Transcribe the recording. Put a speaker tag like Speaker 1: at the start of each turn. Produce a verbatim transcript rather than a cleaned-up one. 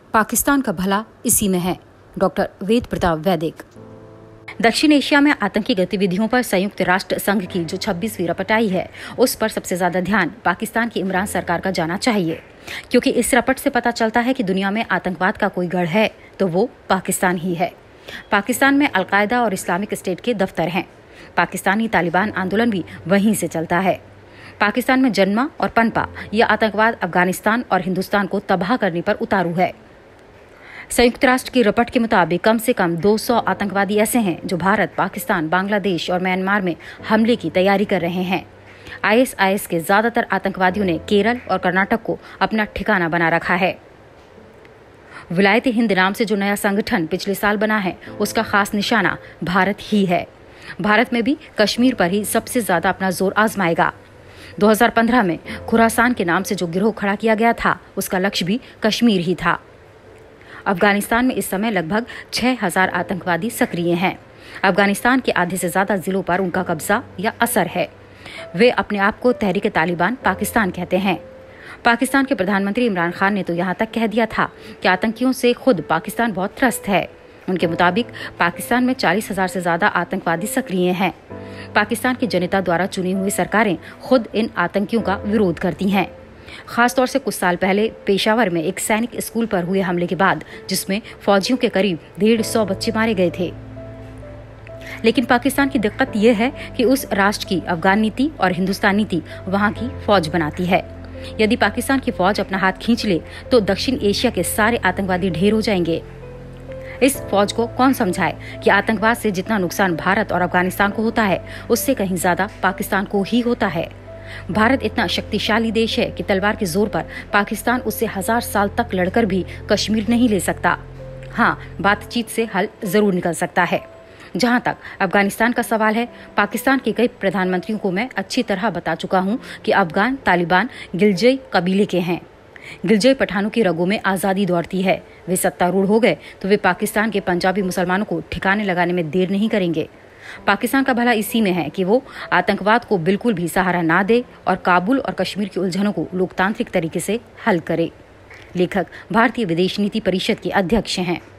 Speaker 1: पाकिस्तान का भला इसी में है। डॉक्टर वेद प्रताप वैदिक। दक्षिण एशिया में आतंकी गतिविधियों पर संयुक्त राष्ट्र संघ की जो छब्बीसवीं रपट आई है, उस पर सबसे ज्यादा ध्यान पाकिस्तान की इमरान सरकार का जाना चाहिए, क्योंकि इस रपट से पता चलता है कि दुनिया में आतंकवाद का कोई गढ़ है तो वो पाकिस्तान ही है। पाकिस्तान में अलकायदा और इस्लामिक स्टेट के दफ्तर हैं। पाकिस्तानी तालिबान आंदोलन भी वहीं से चलता है। पाकिस्तान में जन्मा और पनपा यह आतंकवाद अफगानिस्तान और हिंदुस्तान को तबाह करने पर उतारू है। संयुक्त राष्ट्र की रिपोर्ट के मुताबिक कम से कम दो सौ आतंकवादी ऐसे हैं जो भारत, पाकिस्तान, बांग्लादेश और म्यांमार में हमले की तैयारी कर रहे हैं। आईएसआईएस के ज्यादातर आतंकवादियों ने केरल और कर्नाटक को अपना ठिकाना बना रखा है। विलायती हिंद नाम से जो नया संगठन पिछले साल बना है, उसका खास निशाना भारत ही है। भारत में भी कश्मीर पर ही सबसे ज्यादा अपना जोर आजमाएगा। दो हज़ार पंद्रह में खुरासान के नाम से जो गिरोह खड़ा किया गया था, उसका लक्ष्य भी कश्मीर ही था। अफगानिस्तान में इस समय लगभग छह हज़ार आतंकवादी सक्रिय हैं। अफगानिस्तान के आधे से ज्यादा जिलों पर उनका कब्जा या असर है। वे अपने आप को तहरीक तालिबान पाकिस्तान कहते हैं। पाकिस्तान के प्रधानमंत्री इमरान खान ने तो यहाँ तक कह दिया था कि आतंकियों से खुद पाकिस्तान बहुत त्रस्त है। उनके मुताबिक पाकिस्तान में चालीस हजार से ज्यादा आतंकवादी सक्रिय हैं। पाकिस्तान की जनता द्वारा चुनी हुई सरकारें खुद इन आतंकियों का विरोध करती हैं। खासतौर से कुछ साल पहले पेशावर में एक सैनिक स्कूल पर हुए हमले के बाद, जिसमें फौजियों के करीब डेढ़ सौ बच्चे मारे गए थे। लेकिन पाकिस्तान की दिक्कत यह है कि उस राष्ट्र की अफगान नीति और हिंदुस्तान नीति वहां की फौज बनाती है। यदि पाकिस्तान की फौज अपना हाथ खींच ले तो दक्षिण एशिया के सारे आतंकवादी ढेर हो जाएंगे। इस फौज को कौन समझाए कि आतंकवाद से जितना नुकसान भारत और अफगानिस्तान को होता है, उससे कहीं ज्यादा पाकिस्तान को ही होता है। भारत इतना शक्तिशाली देश है कि तलवार के जोर पर पाकिस्तान उससे हजार साल तक लड़कर भी कश्मीर नहीं ले सकता। हाँ, बातचीत से हल जरूर निकल सकता है। जहां तक अफगानिस्तान का सवाल है, पाकिस्तान के कई प्रधानमंत्रियों को मैं अच्छी तरह बता चुका हूं कि अफगान तालिबान गिलजई कबीले के हैं। गिलजई पठानों की रगों में आजादी दौड़ती है। वे सत्तारूढ़ हो गए तो वे पाकिस्तान के पंजाबी मुसलमानों को ठिकाने लगाने में देर नहीं करेंगे। पाकिस्तान का भला इसी में है कि वो आतंकवाद को बिल्कुल भी सहारा ना दे और काबुल और कश्मीर की उलझनों को लोकतांत्रिक तरीके से हल करे। लेखक भारतीय विदेश नीति परिषद के अध्यक्ष हैं।